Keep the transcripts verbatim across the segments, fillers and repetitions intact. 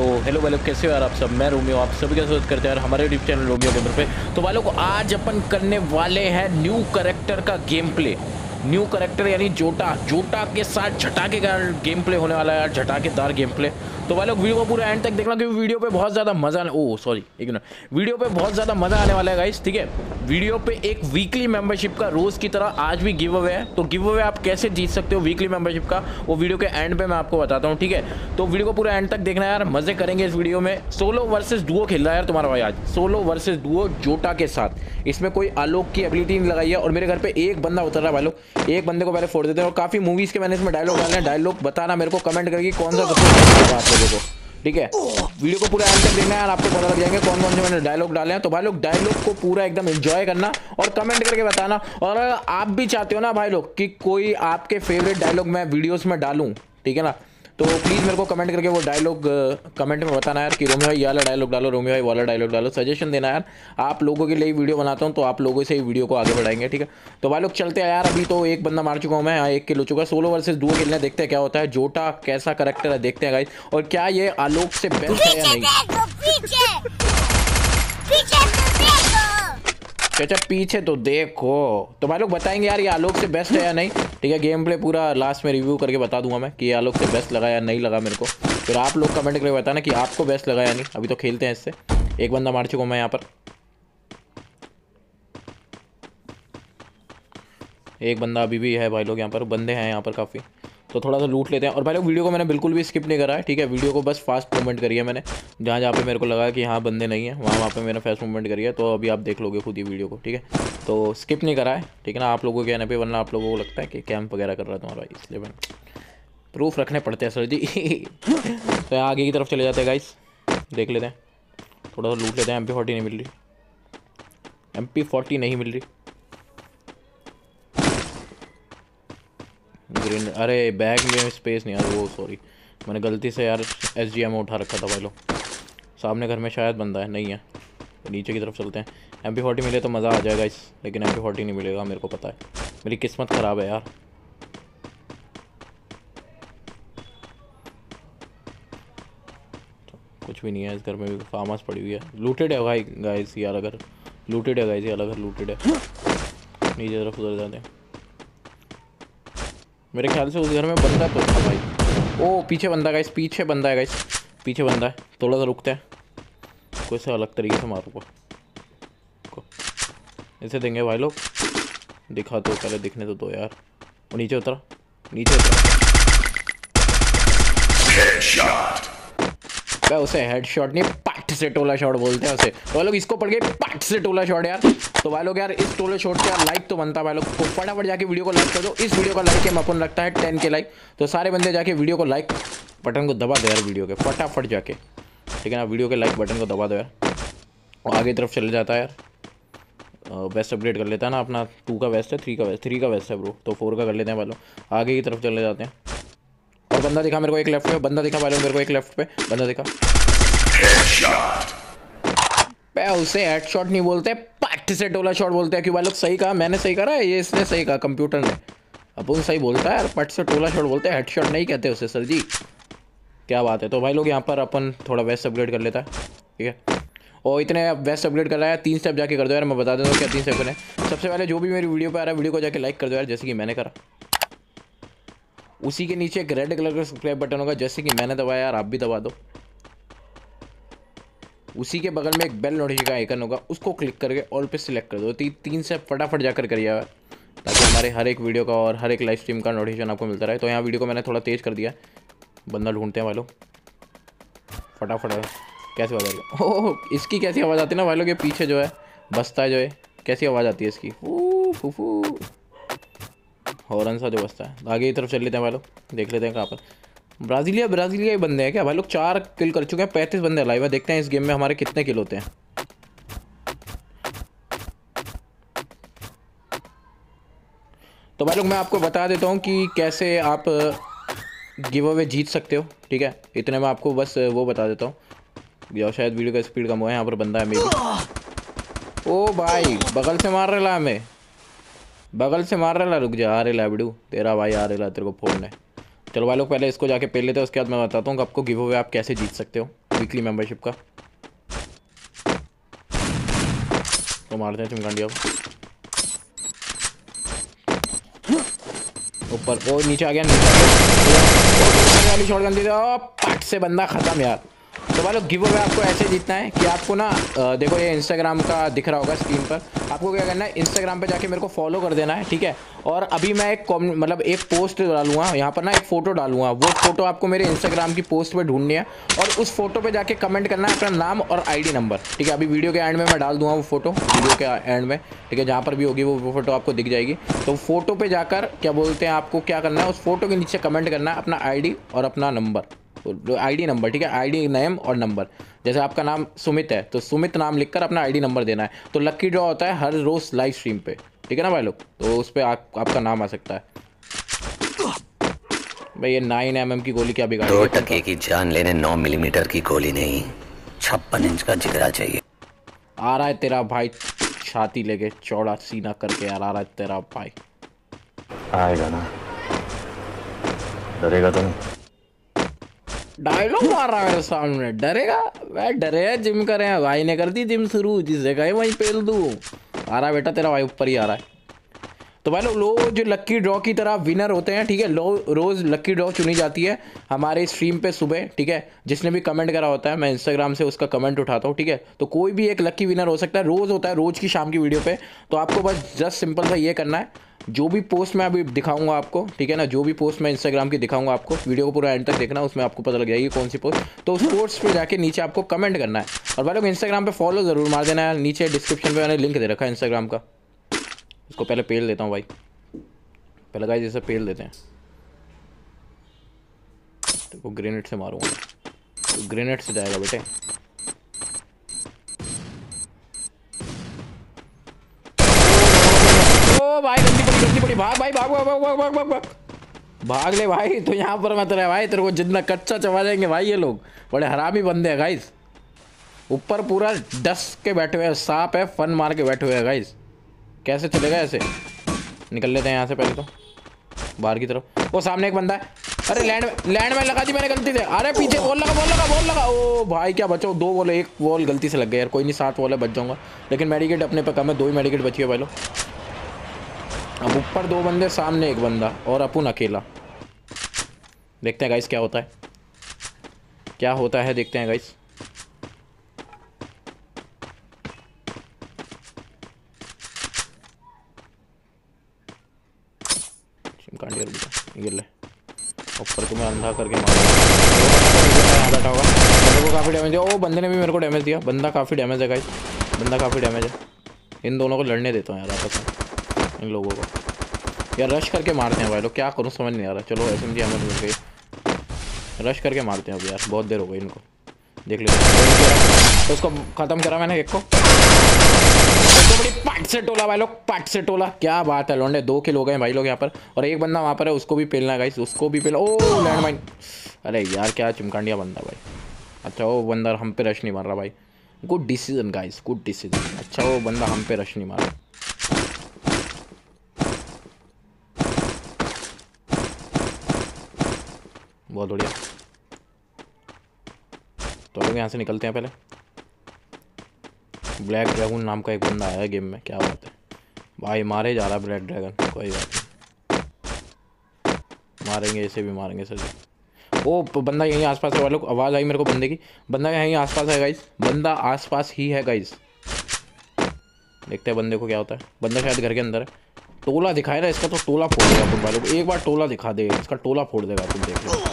तो हेलो भाई लोग, कैसे हो यार आप सब। मैं रोमियो, आप सभी का स्वागत करते हैं यार हमारे यूट्यूब चैनल रोमियो गेमर पे। तो भाई लोग आज अपन करने वाले हैं न्यू कैरेक्टर का गेम प्ले। न्यू कैरेक्टर यानी जोटा जोटा के साथ झटाके का गेम प्ले होने वाला है यार, झटाकेदार गेम प्ले। तो भाई लोग वीडियो को पूरा एंड तक देखना क्योंकि वीडियो पे बहुत ज़्यादा मजा ओ सॉरी एक मिनट वीडियो पे बहुत ज़्यादा मजा आने वाला है गाइस, ठीक है। वीडियो पे एक वीकली मेंबरशिप का रोज़ की तरह आज भी गिव अवे है। तो गिव अवे आप कैसे जीत सकते हो वीकली मेंबरशिप का, वो वीडियो के एंड पे मैं आपको बताता हूँ, ठीक है। तो वीडियो को पूरा एंड तक देखना यार, मजे करेंगे इस वीडियो में। सोलो वर्सेस डुओ खेल रहा है यार तुम्हारा भाई आज, सोलो वर्सेस डुओ जोटा के साथ। इसमें कोई आलोक की एबिलिटी नहीं लगाई है और मेरे घर पे एक बंदा उतर रहा है भाई लोग। एक बंदे को पहले फोड़ देते हैं और काफ़ी मूवीज़ के मैंने इसमें डायलॉग डाले हैं। डायलॉग बताना मेरे को कमेंट करके कौन सा सबसे बेस्ट लगा आप लोगों को, ठीक है। वीडियो को पूरा एंड तक देखना यार, आपको पता लग जाएंगे कौन कौन से मैंने डायलॉग डाले हैं। तो भाई लोग डायलॉग को पूरा एकदम एंजॉय करना और कमेंट करके बताना। और आप भी चाहते हो ना भाई लोग कि कोई आपके फेवरेट डायलॉग मैं वीडियोस में डालूं, ठीक है ना, तो प्लीज़ मेरे को कमेंट करके वो डायलॉग कमेंट में बताना यार कि रोमियो भाई ये वाला डायलॉग डालो, रोमियो भाई वाला डायलॉग डालो। सजेशन देना यार, आप लोगों के लिए वीडियो बनाता हूँ तो आप लोगों से ही वीडियो को आगे बढ़ाएंगे, ठीक है। तो भाई लोग चलते हैं यार, अभी तो एक बंदा मार चुका हूँ मैं, यहाँ एक किल हो चुका। सोलो वर्सेस डुओ खेलने, देखते हैं क्या होता है। जोटा कैसा करेक्टर है देखते हैं गाइस, और क्या ये आलोक से बेस्ट है या नहीं। चाचा पीछे तो देखो। तो भाई लोग बताएंगे यार ये आलोक से बेस्ट है या नहीं, ठीक है। गेम प्ले पूरा लास्ट में रिव्यू करके बता दूंगा मैं कि ये आलोक से बेस्ट लगा या नहीं लगा मेरे को। फिर आप लोग कमेंट करके बताना कि आपको बेस्ट लगा या नहीं। अभी तो खेलते हैं इससे। एक बंदा मार चुका हूँ मैं यहाँ पर, एक बंदा अभी भी है भाई लोग यहाँ पर, बंदे हैं यहाँ पर काफ़ी। तो थोड़ा सा लूट लेते हैं। और भाई लोग वीडियो को मैंने बिल्कुल भी स्किप नहीं करा है, ठीक है। वीडियो को बस फास्ट मूवमेंट करी है मैंने, जहाँ जहाँ पे मेरे को लगा कि हाँ बंदे नहीं है वहाँ वहाँ पे मैंने फास्ट मूवमेंट करी है। तो अभी आप देख लोगे खुद ही वीडियो को, ठीक है। तो स्किप नहीं करा है, ठीक है ना, आप लोगों के कहने पे, वरना आप लोगों को लगता है कि कैंप वगैरह कर रहा है तुम्हारा, इसलिए मैं प्रूफ रखने पड़ते हैं सर जी। तो आगे की तरफ चले जाते हैं गाइस, देख लेते हैं, थोड़ा सा लूट लेते हैं। एम पी फोर्टी नहीं मिल रही, एम पी फोर्टी नहीं मिल रही। ग्रीन, अरे बैग में स्पेस नहीं यार, वो सॉरी मैंने गलती से यार एस जी एम उठा रखा था भाई लोग। सामने घर में शायद बंदा है, नहीं है तो नीचे की तरफ चलते हैं। एम पी फोर्टी मिले तो मज़ा आ जाएगा इस, लेकिन एम पी फोर्टी नहीं मिलेगा, मेरे को पता है। मेरी किस्मत ख़राब है यार। तो कुछ भी नहीं है इस घर में, भी फार्म हाउस पड़ी हुई है। लूटेड है भाई गाइस यार, अगर लूटेड है गाइस यार, अगर लूटेड है। नीचे तरफ उधर जाते हैं, मेरे ख्याल से उस घर में बंदा तो था भाई। ओ पीछे बंदा गाइस, पीछे बंदा है गाइस, पीछे बंदा है। थोड़ा सा रुकते हैं, कोई से अलग तरीके से मारूंगा को। ऐसे देंगे भाई लोग, दिखा तो पहले, दिखने तो दो यार। वो नीचे उतरा, नीचे उतरा। क्या उसे हेडशॉट नहीं, पट से टोला शॉट बोलते हैं उसे। तो भाई लोग इसको पड़ गए पट से टोला शॉट यार। तो भाई लोग यार इस टोले शॉट से यार लाइक तो बनता है भाई लोग को, फटाफट जाके वीडियो को लाइक कर दो। इस वीडियो का लाइक हम अपन लगता है टेन के लाइक। तो सारे बंदे जाके वीडियो को लाइक बटन को दबा दो यार, वीडियो के फटाफट जाके, ठीक है ना, वीडियो के लाइक बटन को दबा दो यार। और आगे तरफ चले जाता है यार। बेस्ट अपग्रेड कर लेता है ना अपना, टू का वेस्ट है, थ्री का वेस्ट, थ्री का वेस्ट है ब्रो, तो फोर का कर लेते हैं भाई लोग। आगे की तरफ चले जाते हैं। और बंदा दिखा मेरे को एक लेफ्ट पे, बंदा दिखा भाई लोग मेरे को एक लेफ्ट पे, बंदा दिखा। पे उसे हेडशॉट नहीं बोलते, पट से टोला शॉट बोलते हैं। क्यों भाई लोग, सही कहा मैंने, सही करा है ये, इसने सही कहा, कंप्यूटर ने। अपन सही बोलता है यार, पट से टोला शॉट बोलते हैं, हेडशॉट नहीं कहते उसे सर जी, क्या बात है। तो भाई लोग यहाँ पर अपन थोड़ा वेस्ट अपग्रेड कर लेता है, ठीक है। और इतने वेस्ट अपग्रेड कर रहा है, तीन स्टेप जाके कर दो यार, मैं बता देता हूँ क्या तीन स्टेप करें। सबसे पहले जो भी मेरी वीडियो पे आ रहा है, वीडियो को जाके लाइक कर दो यार, जैसे कि मैंने करा। उसी के नीचे एक रेड कलर का सब्सक्राइब बटन होगा, जैसे कि मैंने दबाया यार, आप भी दबा दो। उसी के बगल में एक बेल नोटिफिकेशन का आइकन होगा, उसको क्लिक करके ऑल पे सिलेक्ट कर दो। ती, तीन से फटाफट जाकर करिए यार, ताकि हमारे हर एक वीडियो का और हर एक लाइव स्ट्रीम का नोटिफिकेशन आपको मिलता रहे। तो यहाँ वीडियो को मैंने थोड़ा तेज़ कर दिया, बंदा ढूंढते हैं भाई लोग फटाफट। कैसी आवाज़ आ रही है, ओह इसकी कैसी आवाज़ आती है ना भाई लोग, ये पीछे जो है बसता है जो है, कैसी आवाज़ आती है इसकी, फू फू फू हॉर्न सा जो बसता है। आगे की तरफ चल लेते हैं भाई लोग, देख लेते हैं कहाँ पर ब्राज़ीलिया ब्राज़ीलिया ही बंदे हैं क्या भाई लोग। चार किल कर चुके हैं, पैंतीस बंदे अलाइव है। देखते हैं इस गेम में हमारे कितने किल होते हैं। तो भाई लोग मैं आपको बता देता हूँ कि कैसे आप गिव अवे जीत सकते हो, ठीक है। इतने में आपको बस वो बता देता हूँ। जाओ, शायद वीडियो का स्पीड कम हुआ है, यहाँ पर बंदा है मेरी। ओ भाई बगल से मार रहा हमें, बगल से मार रहा। रुक जा, आ रहा बिडू तेरा भाई, आ रहा तेरे को फोड़ने। चलो भाई लोग पहले इसको जाके पेल लेते हैं, उसके बाद मैं बताता हूँ कि आपको गिव अवे आप कैसे जीत सकते हो वीकली मेंबरशिप का। तो मारते हैं चिमकांडिया ऊपर। ओ नीचे आ गया, नीचे आ गया। वाली शॉटगन दी थी, पट से बंदा खत्म यार। तो भाई लोग गिव अवे आपको ऐसे जीतना है कि आपको ना देखो ये इंस्टाग्राम का दिख रहा होगा स्क्रीन पर। आपको क्या करना है, इंस्टाग्राम पे जाके मेरे को फॉलो कर देना है, ठीक है। और अभी मैं एक मतलब एक पोस्ट डालूंगा यहाँ पर ना, एक फोटो डालूंगा। वो फोटो आपको मेरे इंस्टाग्राम की पोस्ट पे ढूंढनी है और उस फोटो पे जाके कमेंट करना है अपना नाम और आईडी नंबर, ठीक है। अभी वीडियो के एंड में मैं डाल दूंगा वो फोटो, वीडियो के एंड में, ठीक है। जहाँ पर भी होगी वो फोटो आपको दिख जाएगी। तो फोटो पे जाकर क्या बोलते हैं, आपको क्या करना है, उस फोटो के नीचे कमेंट करना है अपना आईडी और अपना नंबर, आईडी नंबर, ठीक है। आईडी नेम और नंबर। जैसे आपका नाम सुमित है तो सुमित नाम लिखकर अपना आईडी नंबर देना है। तो लकी ड्रॉ होता है हर रोज लाइव स्ट्रीम पे, ठीक है ना भाई लोग। तो उस पर आप, आपका नाम आ सकता है। भाई ये नाइन एम एम की गोली क्या बिगाड़ी? दो टके की जान लेने नौ मिलीमीटर की गोली नहीं, छप्पन इंच का जिगरा चाहिए। आ रहा है तेरा भाई छाती लेके चौड़ा सीना करके यार, आ रहा है तेरा भाई। आएगा ना, डरेगा तो नहीं? डायलॉग मार रहा है मेरे सामने, डरेगा? भाई डरे, जिम करे हैं भाई ने कर दी जिम शुरू, जिससे कहे वहीं पेल दूँ। आ रहा है बेटा तेरा भाई, ऊपर ही आ रहा है। तो भाई लोग लो जो लक्की ड्रॉ की तरह विनर होते हैं, ठीक है। लो रोज़ लक्की ड्रॉ चुनी जाती है हमारे स्ट्रीम पे सुबह, ठीक है। जिसने भी कमेंट करा होता है मैं इंस्टाग्राम से उसका कमेंट उठाता हूँ, ठीक है। तो कोई भी एक लक्की विनर हो सकता है, रोज़ होता है, रोज़ की शाम की वीडियो पे। तो आपको बस जस्ट सिंपल सा ये करना है, जो भी पोस्ट मैं अभी दिखाऊंगा आपको, ठीक है ना, जो भी पोस्ट मैं इंस्टाग्राम की दिखाऊंगा आपको, वीडियो को पूरा एंड तक देखना, उसमें आपको पता लग जाएगी कौन सी पोस्ट। तो उस पोस्ट पे जाके नीचे आपको कमेंट करना है। और भाई लोग इंस्टाग्राम पे फॉलो ज़रूर मार देना है। नीचे डिस्क्रिप्शन पे मैंने लिंक दे रखा है इंस्टाग्राम का। इसको पहले पेल देता हूँ भाई, पहले गाइस जैसे पेल देते हैं। तो ग्रेनेड से मारूंगा, तो ग्रेनेड से जाएगा बेटे। ओ भाई गंदी पड़ी, गंदी पड़ी। भाग भाई, भाग भाग भाग भाग भाग भाग भाग भाग ले भाई। तो यहाँ पर मत रहे भाई, तेरे को जितना कच्चा चबा जाएंगे भाई। ये लोग बड़े हरामी बंदे हैं गाइस। ऊपर पूरा डस के बैठे हुए हैं, सांप है, फन मार के बैठे हुए हैं गाइस। कैसे चलेगा ऐसे? निकल लेते हैं यहाँ से पहले तो बाहर की तरफ। वो सामने एक बंदा है। अरे लैंड लैंड में लगा दी मैंने गलती से। अरे पीछे वॉल लगा, वॉल लगा, वॉल लगा। ओ भाई क्या बचाओ, दो वॉल, एक वॉल गलती से लग गया यार। कोई नहीं, सात वॉल है, बच जाऊंगा। लेकिन मेडिकेट अपने पे कम है, दो ही मेडिकेट बची है भाई लोग। अब ऊपर दो बंदे, सामने एक बंदा और अपुन अकेला। देखते हैं गाइस क्या होता है, क्या होता है, देखते हैं गाइस। गिर ले ऊपर को, मैं अंधा करके मार बैठा होगा। मेरे को काफ़ी डैमेज दिया। ओ बंदे ने भी मेरे को डैमेज दिया। बंदा काफ़ी डैमेज है गाइस, बंदा काफ़ी डैमेज है। इन दोनों को लड़ने देता हूँ यार आपस में, इन लोगों को यार रश करके मारते हैं भाई लोग। क्या करूँ समझ नहीं आ रहा। चलो एस एम जी एमएस मिल गई, रश करके मारते हैं अब यार। बहुत देर हो गई इनको, देख लेते। तो उसको ख़त्म करा मैंने एक को, तो बड़ी पट से टोला भाई लोग, पट से टोला। क्या बात है लौंडे, दो किल हो गए भाई लोग यहाँ पर। और एक बंदा वहाँ पर है, उसको भी पेलना गाइस, उसको भी पेलना। ओ लैंड माइन। अरे यार क्या चिमकांडिया बंदा भाई। अच्छा वो बंदा हम पे रश नहीं मार रहा भाई। Good decision guys, good decision. अच्छा वो बंदा हम पे रश नहीं मार रहा। बहुत बढ़िया। तो लोग यहाँ से निकलते हैं। पहले ब्लैक ड्रैगन नाम का एक बंदा आया गेम में, क्या बात है भाई। मारे जा रहा है ब्लैक ड्रैगन, कोई बात नहीं, मारेंगे इसे भी मारेंगे सर। ओ बंदा यहीं आसपास है वालों को, आवाज़ आई मेरे को बंदे की। बंदा यहीं आसपास है गाइस, बंदा आसपास ही है गाइस। देखते हैं बंदे को क्या होता है। बंदा शायद घर के अंदर है। टोला दिखाए ना इसका, तो टोला फोड़ देगा अपन वालों को। एक बार टोला दिखा दे, इसका टोला फोड़ देगा अपन, देख लो।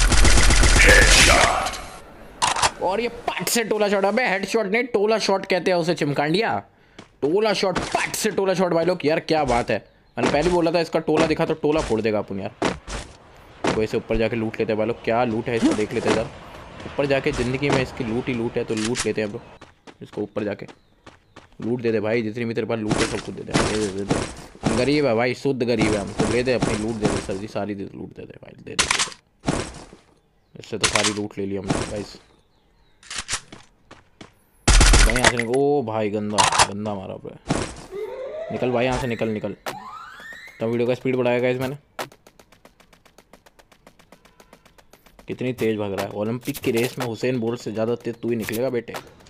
और ये पट से टोला शॉट। अबे हेडशॉट नहीं, टोला शॉट कहते हैं उसे चिमकांडिया। टोला शॉट, पट से टोला शॉट भाई लोग। यार क्या बात है, मैंने पहले बोला था इसका टोला दिखा तो टोला फोड़ देगा अपन यार। तो इसे ऊपर जाके लूट लेते हैं भाई लोग। क्या लूट है इसको देख लेते हैं यार। ऊपर जाके ज़िंदगी में इसकी लूट ही लूट है, तो लूट लेते हैं ब्रो। इसको ऊपर जाके लूट दे दे भाई, जितनी भी तेरे पास लूट है सब कुछ दे दे। दे दे दे हम गरीब है भाई, शुद्ध गरीब है हम। तो दे दे अपनी लूट, दे दे सर जी, सारी दे लूट दे दे भाई, दे दे। इससे तो सारी लूट ले ली हमने गाइस। भाई यहाँ से निकल। ओ भाई गंदा गंदा मारा भाई। निकल भाई यहाँ से, निकल निकल। तो वीडियो का स्पीड बढ़ाया गाइस मैंने। कितनी तेज भाग रहा है। ओलंपिक की रेस में हुसैन बोल्ट से ज्यादा तेज तू ही निकलेगा बेटे।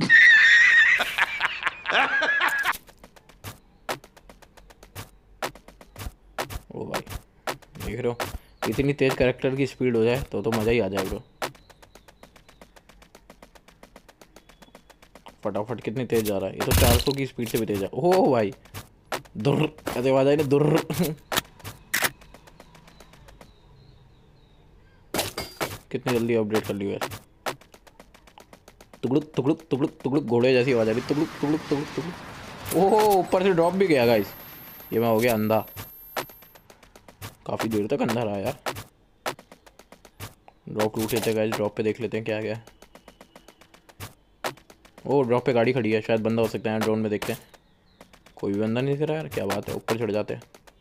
ओ भाई देख रहे हो, इतनी तेज कैरेक्टर की स्पीड हो जाए तो तो मजा ही आ जाए ब्रो। फटाफट कितनी तेज जा रहा है, ये तो चार सौ की स्पीड से भी तेज है। ओह भाई दुर ऐसे आवाज आई ना, दुर। कितनी जल्दी अपडेट कर ली है। तुगड़ुक तुगड़ुक तुगड़ुक तुगड़ुक घोड़े जैसी आवाज आ रही, तुगड़ुक तुगड़ुक तुगड़ुक तुगड़ुक। ओह ऊपर से ड्रॉप भी गया गाइस। ये मैं हो गया अंधा, काफी देर तक अंधा रहा यार। ड्रॉप लूट लेते हैं गाइस, ड्रॉप पे देख लेते हैं क्या क्या है। ओ ड्रॉप पे गाड़ी खड़ी है, शायद बंदा हो सकता है। ड्रोन में देखते हैं, कोई भी बंदा नहीं दिख रहा यार, क्या बात है। ऊपर चढ़ जाते हैं।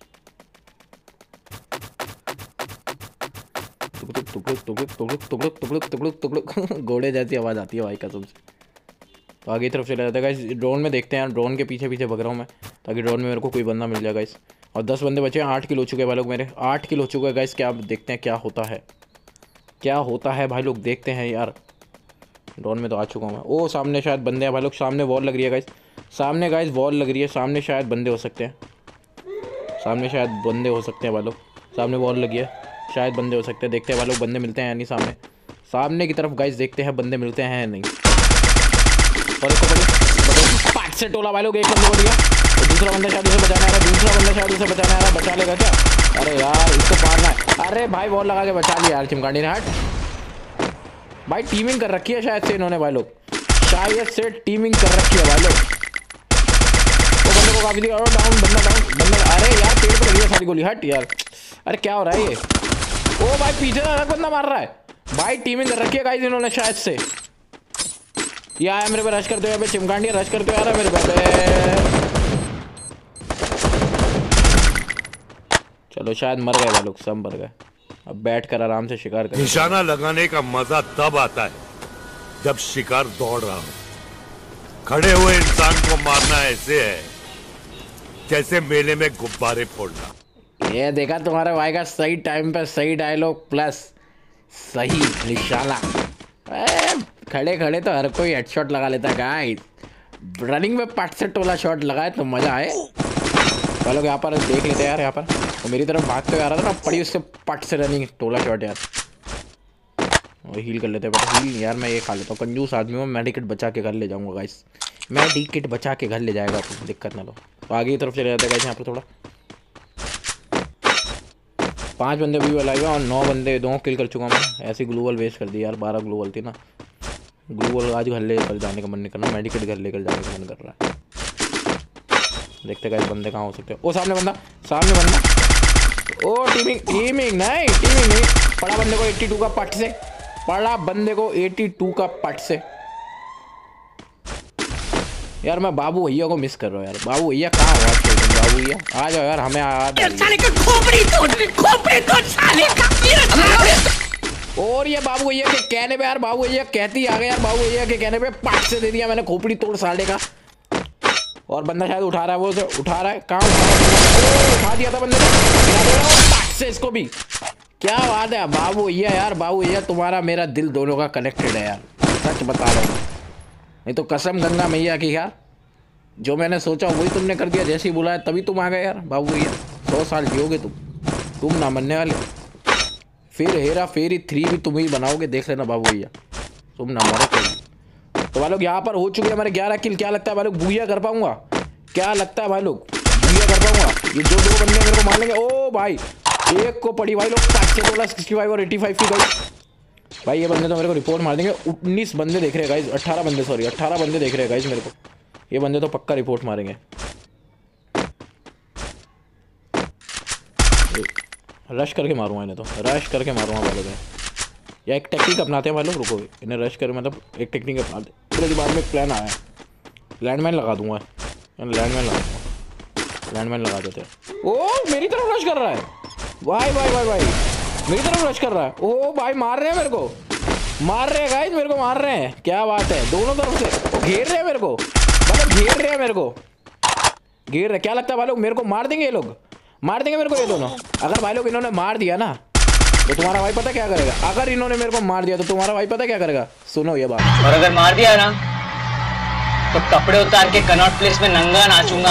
टुकड़ुक टुकड़ुक टुकड़ुक टुकड़ुक टुकड़ुक टुकड़ुक टुकड़ुक टुकड़ुक घोड़े जैसी आवाज़ आती है भाई कसम से। तो आगे तरफ चला जाता है गाइस। ड्रोन में देखते हैं, ड्रोन के पीछे पीछे भग रहा हूँ मैं, ताकि ड्रोन में मेरे को कोई बंदा मिल जाए गाइस। और दस बंदे बचे हैं, आठ किल हो चुके हैं भाई लोग मेरे, आठ किल हो चुके हैं गाइस। क्या आप देखते हैं क्या होता है, क्या होता है भाई लोग, देखते हैं यार। ड्रोन में तो आ चुका हूँ मैं। ओ सामने शायद बंदे हैं भाई लोग, सामने वॉल लग रही है गाइस, सामने गाइस वॉल लग रही है, सामने शायद बंदे हो सकते हैं, सामने शायद बंदे हो सकते हैं भाई लोग। सामने वॉल लगी है, शायद बंदे हो सकते हैं। देखते हैं भाई लोग बंदे मिलते हैं या नहीं। सामने सामने की तरफ गाइस देखते हैं बंदे मिलते हैं या नहीं। और इसको बड़े पाँच से टोला भाई लोग, एक बंदे को दिया, और दूसरा बंदा शायद उसे बचाने आ रहा है, दूसरा बंदा शायद उसे बचाने आ रहा है। बचा लेगा क्या? अरे यार इसको पारना है। अरे भाई वॉल लगा के बचा लिया यार चिमकांडी ने। हट भाई, टीमिंग कर रखी है शायद से इन्होंने भाई लोग, शायद से टीमिंग कर रखी है भाई लोग। वो बंदे को काफी दिया, डाउन बंदा डाउन बंदा। अरे यार पेड़ पे लगी है सारी गोली। हट यार, अरे क्या हो रहा है ये? ओ भाई पीछे से अलग बंदा मार रहा है भाई, टीमिंग कर रखी है गाइस इन्होंने शायद से। ये आया मेरे पे, रश करते हुए चिमकांडी रश करते हुए आ रहा है मेरे पे। चलो शायद मर गए भाई लोग, सब मर गए। अब बैठ कर आराम से शिकार कर। निशाना लगाने का मजा तब आता है जब शिकार दौड़ रहा हो। खड़े हुए इंसान को मारना ऐसे है जैसे मेले में गुब्बारे फोड़ना। ये देखा तुम्हारे भाई का सही टाइम पे सही डायलॉग प्लस सही निशाना। खड़े खड़े तो हर कोई हेडशॉट लगा लेता है गाइस। रनिंग में पट से टोला शॉट लगाए तो मजा आए। चलो यहाँ पर देख लेते हैं यार, यहाँ पर तो मेरी तरफ भागते हुए आ रहा था ना, पड़ी उससे पट से रनिंग टोला शॉट यार। और हील कर लेते हैं बेटा, हील यार मैं ये खा लेता हूँ, कंजूस आदमी हूँ। मेडिकेट बचा के घर ले जाऊँगा गाइस, मेडिकेट बचा के घर ले जाएगा तो दिक्कत ना लो। तो आगे की तरफ चले जाते हैं गाइस। यहाँ पर थोड़ा पाँच बंदे भी लाएगा और नौ बंदे दो किल कर चुका मैं। ऐसी ग्लूवल वेस्ट कर दी यार, बारह ग्लूवल थी ना। ग्लूवल आज घर लेकर जाने का मन नहीं करना, मेडिकेट घर लेकर जाने का मन कर रहा है। देखते गाइस बंदे कहाँ हो सकते हैं। ओ सामने बंदा, सामने बंदा। ओ टीमिंग टीमिंग नहीं टीमिंग नहीं पड़ा बंदे को बयासी का पट से, पड़ा बंदे को बयासी का पट से। यार मैं बाबू भैया को मिस कर रहा हूँ यार। बाबू भैया कहाँ हो आजकल? बाबू भैया आ जाओ यार, हमें और ये बाबू भैया के कहने पे यार, बाबू भैया कहती आ गए यार, बाबू भैया के कहने पे पट से दे दिया मैंने खोपड़ी तोड़ साले का। और बंदा शायद उठा रहा है, वो से उठा रहा है, कहाँ उठा दिया था बंदे ने से इसको भी। क्या बात है बाबू भैया यार, बाबू भैया तुम्हारा मेरा दिल दोनों का कनेक्टेड है यार, सच बता रहा हूँ। नहीं तो कसम गंगा मैया की यार, जो मैंने सोचा वही तुमने कर दिया। जैसे ही बुलाया तभी तुम आ गए यार बाबू भैया। सौ साल जियोगे तुम, तुम ना मरने वाले। फिर हेरा फेरी थ्री भी तुम ही बनाओगे, देख लेना बाबू भैया, तुम ना मरो कोई। तो भाई लोग यहाँ पर हो चुके हैं हमारे ग्यारह किल। क्या लगता है भाई लोग बुया कर पाऊंगा? क्या लगता है भाई लोग बुया कर पाऊंगा? ये जो दो बंदे मेरे को मार लेंगे। ओ भाई एक को पड़ी भाई लोग पाँच से बोला सिक्सटी फाइव और एटी फाइव की गई भाई। ये बंदे तो मेरे को रिपोर्ट मार देंगे। उन्नीस बंदे देख रहे हैं गाइस, अट्ठारह बंदे सॉरी अट्ठारह बंदे देख रहे हैं गाइस मेरे को। ये बंदे तो पक्का रिपोर्ट मारेंगे। रश करके मारूंगा इन्हें, तो रश करके मारूंगा भाई लोग। या एक टेक्निक अपनाते हैं भाई लोग, रुको इन्हें रश कर, मतलब एक टेक्निक अपनाते। पूरे दिमाग में एक प्लान आया, लैंडमाइन लगा दूंगा, लैंडमाइन लगा दूंगा, लैंडमाइन लगा देते हैं। ओ मेरी तरफ रश कर रहा है भाई भाई भाई भाई, मेरी तरफ रश कर रहा है। ओ भाई मार रहे हैं मेरे को, मार रहे हैं गाइस, मेरे को मार रहे हैं। क्या बात है, दोनों तरफ से घेर रहे हैं मेरे को, मतलब घेर रहे हैं मेरे को, घेर रहे। क्या लगता है भाई लोग मेरे को मार देंगे? ये लोग मार देंगे मेरे को ये दोनों। अगर भाई लोग इन्होंने मार दिया ना तो तुम्हारा भाई पता क्या करेगा? अगर इन्होंने मेरे को मार दिया तो तुम्हारा भाई पता क्या करेगा? सुनो ये बात। और अगर मार दिया ना तो कपड़े उतार के कनॉट प्लेस में नंगा नाचूंगा।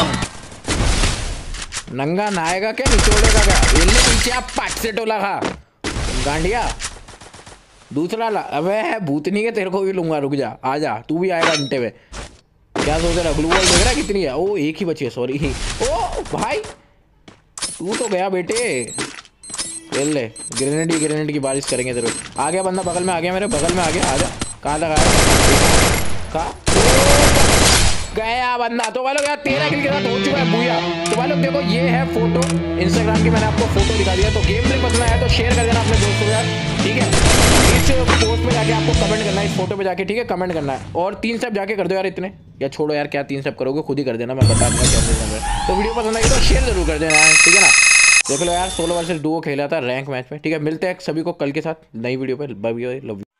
नंगा नाएगा क्या? निचोड़ेगा क्या? ये पीछे आप पाट से टोला खा गांडिया। दूसरा ला, अबे है भूतनी के, तेरे को भी लूंगा। रुक जा, आ जा, तू भी आएगा घंटे में। क्या सोच रहा? ग्लू वॉल देख रहा कितनी है? ओ एक ही बची है, सॉरी। ओ भाई तू तो गया बेटे। खेल ले, ग्रेनेड ही ग्रेनेड की बारिश करेंगे तेरे। आ गया बंदा, बगल में आ गया, मेरे बगल में आ गया। आ जा, कहाँ तक आया? कहाँ गया बंदा? तो वालों यार तेरह किल के साथ हो चुका है बुया। तो वालों देखो ये है फोटो इंस्टाग्राम की, मैंने आपको फोटो दिखा दिया। तो गेम प्ले पसंद आया तो शेयर कर देना अपने दोस्तों के साथ, ठीक है। इस पोस्ट पे जाके आपको कमेंट करना है, इस फोटो पे जाके, ठीक है, कमेंट करना है। और तीन स्टेप जाके कर दो यार इतने, या छोड़ो यार, क्या तीन स्टेप करोगे, खुद ही कर देना, मैं बता दूंगा कैसे करना है। तो वीडियो पसंद आई तो शेयर जरूर कर देना, ठीक है ना। देख लो यार, सोलो वर्सेस डुओ खेला था रैंक मैच में, ठीक है। मिलते हैं सभी को कल के साथ नई वीडियो पे। Bye bye, love you.